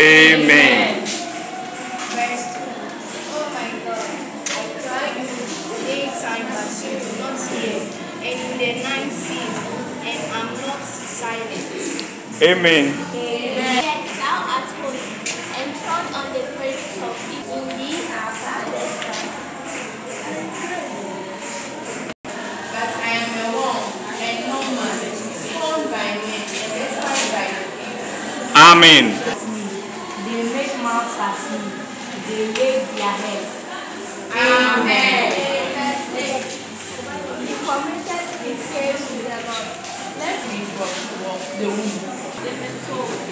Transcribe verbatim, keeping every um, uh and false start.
Amen. Verse two. Oh my God, I cry in the daytime, but you do not hear, and in the night season, and I'm not silent. Amen. Amen. Yet thou art holy, and trod on the praises of it. In thee are fathers. But I am a worm, and no man, scorned by men, and despised by the people. Amen. They make mouths at me. They wave their heads. Amen. He committed his case to the Lord. Let's be from the womb.